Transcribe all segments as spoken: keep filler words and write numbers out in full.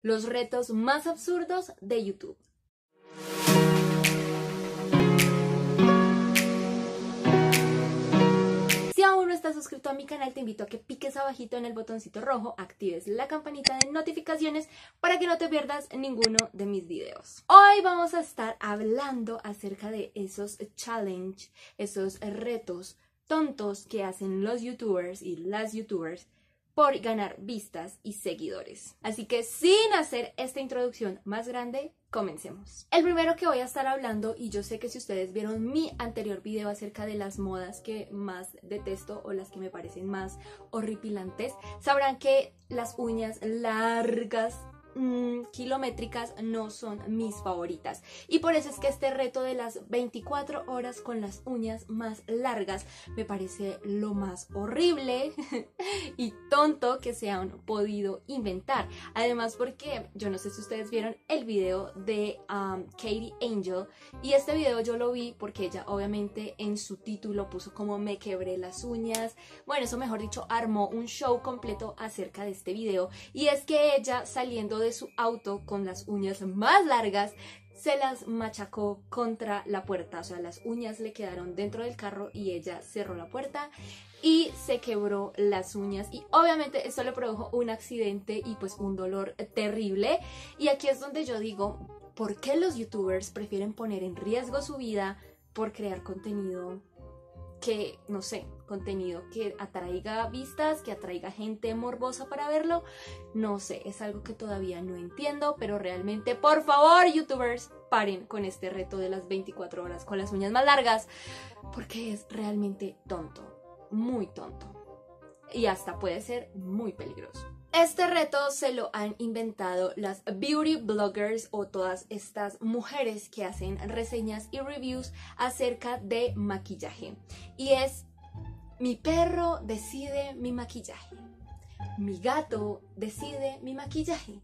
Los retos más absurdos de YouTube. Si aún no estás suscrito a mi canal, te invito a que piques abajito en el botoncito rojo, actives la campanita de notificaciones para que no te pierdas ninguno de mis videos. Hoy vamos a estar hablando acerca de esos challenge, esos retos tontos que hacen los youtubers y las youtubers por ganar vistas y seguidores. Así que sin hacer esta introducción más grande, comencemos. El primero que voy a estar hablando, y yo sé que si ustedes vieron mi anterior video acerca de las modas que más detesto o las que me parecen más horripilantes, sabrán que las uñas largas, mmm, kilométricas no son mis favoritas. Y por eso es que este reto de las veinticuatro horas con las uñas más largas me parece lo más horrible y tonto que se han podido inventar. Además porque yo no sé si ustedes vieron el video de um, Katie Angel, y este video yo lo vi porque ella obviamente en su título puso como me quebré las uñas. Bueno, eso mejor dicho, armó un show completo acerca de este video, y es que ella saliendo de su auto con las uñas más largas se las machacó contra la puerta, o sea, las uñas le quedaron dentro del carro y ella cerró la puerta y se quebró las uñas, y obviamente esto le produjo un accidente y pues un dolor terrible. Y aquí es donde yo digo, ¿por qué los youtubers prefieren poner en riesgo su vida por crear contenido que, no sé, contenido que atraiga vistas, que atraiga gente morbosa para verlo? No sé, es algo que todavía no entiendo, pero realmente, por favor, youtubers, paren con este reto de las veinticuatro horas con las uñas más largas, porque es realmente tonto, muy tonto, y hasta puede ser muy peligroso. Este reto se lo han inventado las beauty bloggers o todas estas mujeres que hacen reseñas y reviews acerca de maquillaje. Y es: mi perro decide mi maquillaje, mi gato decide mi maquillaje,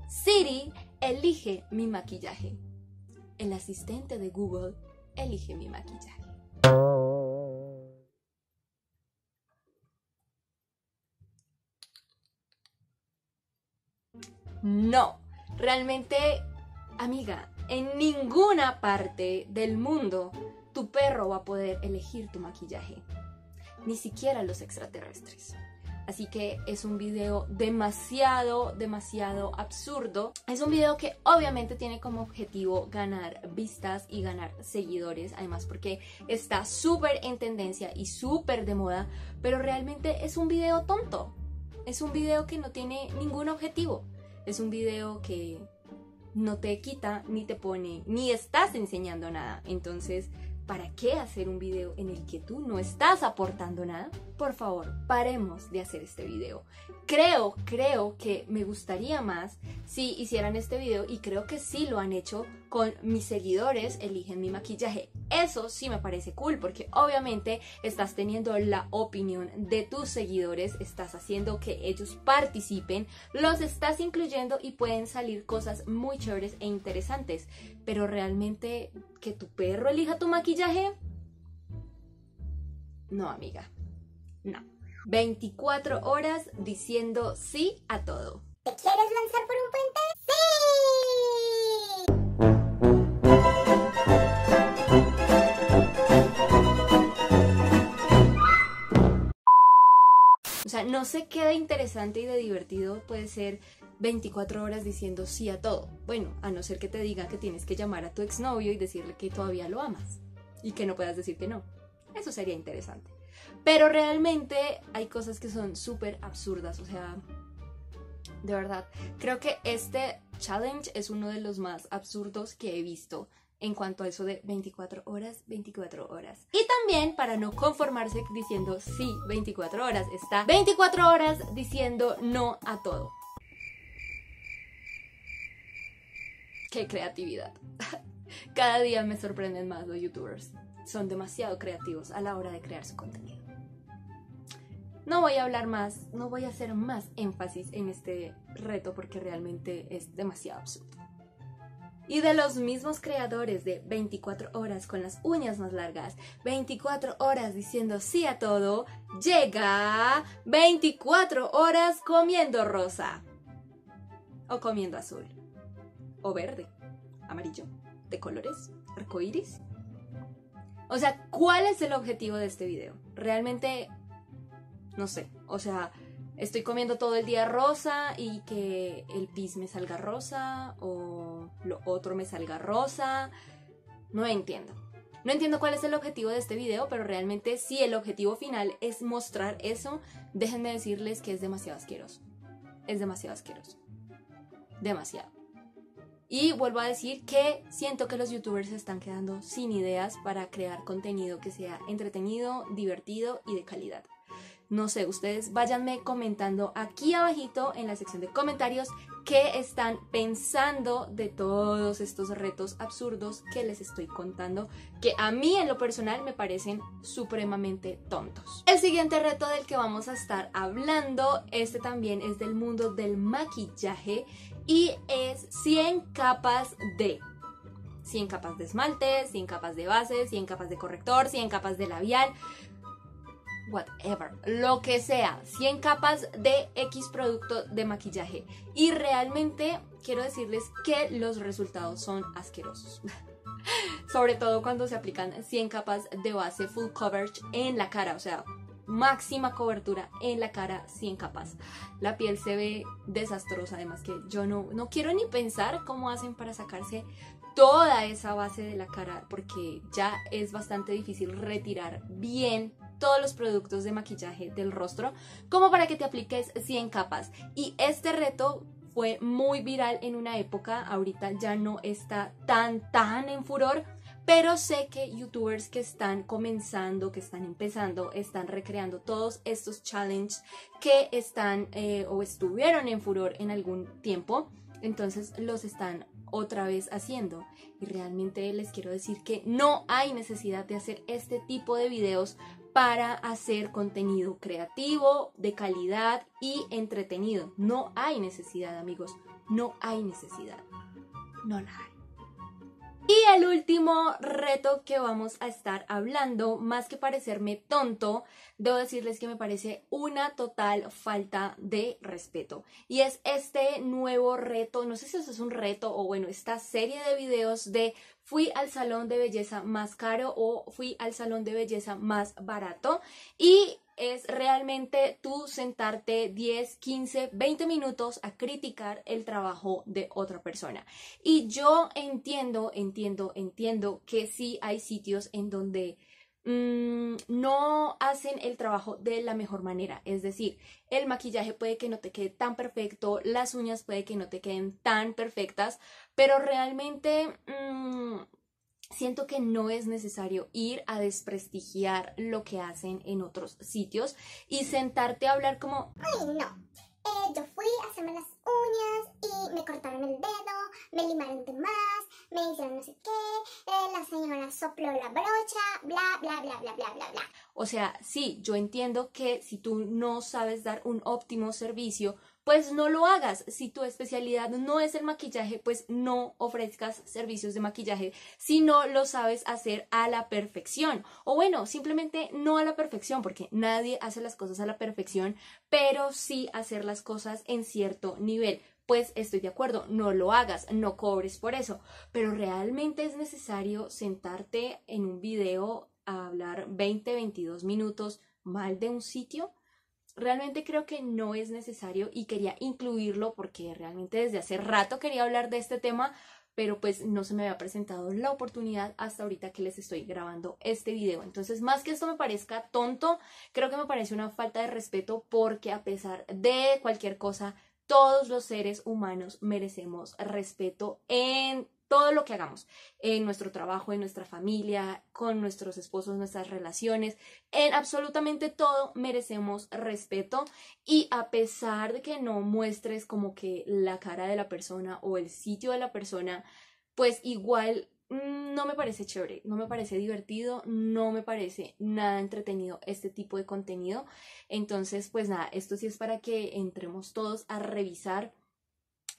Siri elige mi maquillaje, el asistente de Google elige mi maquillaje. No, realmente, amiga, en ninguna parte del mundo tu perro va a poder elegir tu maquillaje, ni siquiera los extraterrestres. Así que es un video demasiado, demasiado absurdo. Es un video que obviamente tiene como objetivo ganar vistas y ganar seguidores, además porque está súper en tendencia y súper de moda, pero realmente es un video tonto. Es un video que no tiene ningún objetivo. Es un video que no te quita, ni te pone, ni estás enseñando nada. Entonces, ¿para qué hacer un video en el que tú no estás aportando nada? Por favor, paremos de hacer este video. Creo, creo que me gustaría más si hicieran este video, y creo que sí lo han hecho con mis seguidores eligen mi maquillaje. Eso sí me parece cool, porque obviamente estás teniendo la opinión de tus seguidores, estás haciendo que ellos participen, los estás incluyendo y pueden salir cosas muy chéveres e interesantes. Pero realmente, ¿que tu perro elija tu maquillaje? No, amiga, no. veinticuatro horas diciendo sí a todo. ¿Te quieres lanzar por un puente? ¡Sí! O sea, no sé qué de interesante y de divertido puede ser veinticuatro horas diciendo sí a todo. Bueno, a no ser que te diga que tienes que llamar a tu exnovio y decirle que todavía lo amas y que no puedas decir que no. Eso sería interesante. Pero realmente hay cosas que son súper absurdas, o sea, de verdad. Creo que este challenge es uno de los más absurdos que he visto en cuanto a eso de veinticuatro horas, veinticuatro horas. Y también, para no conformarse diciendo sí veinticuatro horas, está veinticuatro horas diciendo no a todo. ¡Qué creatividad! Cada día me sorprenden más los youtubers. Son demasiado creativos a la hora de crear su contenido. No voy a hablar más, no voy a hacer más énfasis en este reto porque realmente es demasiado absurdo. Y de los mismos creadores de veinticuatro horas con las uñas más largas, veinticuatro horas diciendo sí a todo, llega veinticuatro horas comiendo rosa. o comiendo azul, o verde, amarillo, de colores, arcoíris. O sea, ¿cuál es el objetivo de este video? Realmente, no sé, o sea, estoy comiendo todo el día rosa y que el pis me salga rosa o lo otro me salga rosa. No entiendo. No entiendo cuál es el objetivo de este video, pero realmente si el objetivo final es mostrar eso, déjenme decirles que es demasiado asqueroso. Es demasiado asqueroso. Demasiado. Y vuelvo a decir que siento que los youtubers se están quedando sin ideas para crear contenido que sea entretenido, divertido y de calidad. No sé, ustedes váyanme comentando aquí abajito en la sección de comentarios qué están pensando de todos estos retos absurdos que les estoy contando, que a mí en lo personal me parecen supremamente tontos. El siguiente reto del que vamos a estar hablando, este también es del mundo del maquillaje y es cien capas de... cien capas de esmalte, cien capas de base, cien capas de corrector, cien capas de labial... whatever, lo que sea, cien capas de X producto de maquillaje y realmente quiero decirles que los resultados son asquerosos. Sobre todo cuando se aplican cien capas de base full coverage en la cara, o sea, máxima cobertura en la cara, cien capas. La piel se ve desastrosa, además que yo no, no quiero ni pensar cómo hacen para sacarse toda esa base de la cara, porque ya es bastante difícil retirar bien todos los productos de maquillaje del rostro como para que te apliques cien capas. Y este reto fue muy viral en una época, ahorita ya no está tan tan en furor, pero sé que youtubers que están comenzando, que están empezando, están recreando todos estos challenges que están eh, o estuvieron en furor en algún tiempo, entonces los están otra vez haciendo. Y realmente les quiero decir que no hay necesidad de hacer este tipo de videos para hacer contenido creativo, de calidad y entretenido. No hay necesidad, amigos, no hay necesidad, no la hay. Y el último reto que vamos a estar hablando, más que parecerme tonto, debo decirles que me parece una total falta de respeto. Y es este nuevo reto, no sé si eso es un reto o bueno, esta serie de videos de fui al salón de belleza más caro o fui al salón de belleza más barato. Y es realmente tú sentarte diez, quince, veinte minutos a criticar el trabajo de otra persona. Y yo entiendo, entiendo, entiendo que sí hay sitios en donde mmm, no hacen el trabajo de la mejor manera. Es decir, el maquillaje puede que no te quede tan perfecto, las uñas puede que no te queden tan perfectas, pero realmente... Mmm, siento que no es necesario ir a desprestigiar lo que hacen en otros sitios y sentarte a hablar como... Ay, no. Eh, yo fui a hacerme las uñas y me cortaron el dedo, me limaron de más, me hicieron no sé qué, eh, la señora sopló la brocha, bla, bla, bla, bla, bla, bla, bla. O sea, sí, yo entiendo que si tú no sabes dar un óptimo servicio, pues no lo hagas. Si tu especialidad no es el maquillaje, pues no ofrezcas servicios de maquillaje si no lo sabes hacer a la perfección. O bueno, simplemente no a la perfección, porque nadie hace las cosas a la perfección, pero sí hacer las cosas en cierto nivel. Pues estoy de acuerdo, no lo hagas, no cobres por eso, pero realmente es necesario sentarte en un video a hablar veinte, veintidós minutos mal de un sitio. Realmente creo que no es necesario y quería incluirlo porque realmente desde hace rato quería hablar de este tema, pero pues no se me había presentado la oportunidad hasta ahorita que les estoy grabando este video. Entonces, más que esto me parezca tonto, creo que me parece una falta de respeto porque a pesar de cualquier cosa, todos los seres humanos merecemos respeto en todo lo que hagamos, en nuestro trabajo, en nuestra familia, con nuestros esposos, nuestras relaciones, en absolutamente todo merecemos respeto. Y a pesar de que no muestres como que la cara de la persona o el sitio de la persona, pues igual no me parece chévere, no me parece divertido, no me parece nada entretenido este tipo de contenido. Entonces, pues nada, esto sí es para que entremos todos a revisar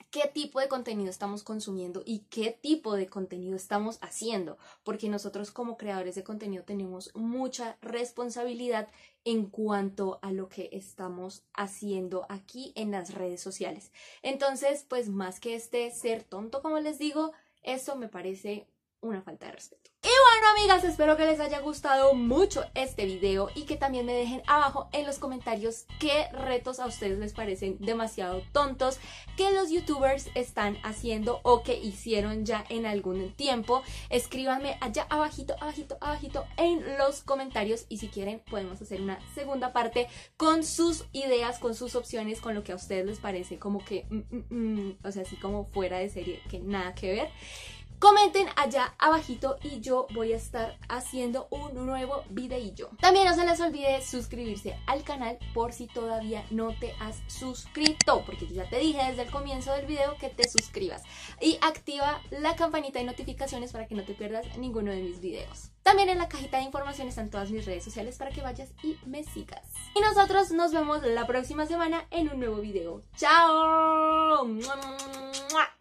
qué tipo de contenido estamos consumiendo y qué tipo de contenido estamos haciendo, porque nosotros como creadores de contenido tenemos mucha responsabilidad en cuanto a lo que estamos haciendo aquí en las redes sociales. Entonces, pues más que este ser tonto, como les digo, eso me parece una falta de respeto. Y bueno, amigas, espero que les haya gustado mucho este video y que también me dejen abajo en los comentarios qué retos a ustedes les parecen demasiado tontos que los youtubers están haciendo o que hicieron ya en algún tiempo. Escríbanme allá abajito, abajito, abajito en los comentarios y si quieren podemos hacer una segunda parte con sus ideas, con sus opciones, con lo que a ustedes les parece como que, mm, mm, mm, o sea, así como fuera de serie, que nada que ver. Comenten allá abajito y yo voy a estar haciendo un nuevo videillo. También no se les olvide suscribirse al canal por si todavía no te has suscrito, porque yo ya te dije desde el comienzo del video que te suscribas. Y activa la campanita de notificaciones para que no te pierdas ninguno de mis videos. También en la cajita de información están todas mis redes sociales para que vayas y me sigas. Y nosotros nos vemos la próxima semana en un nuevo video. ¡Chao!